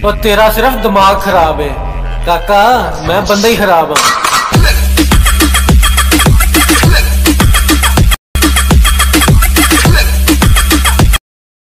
तो तेरा सिर्फ दिमाग खराब है काका, मैं बंदा ही खराब हूँ।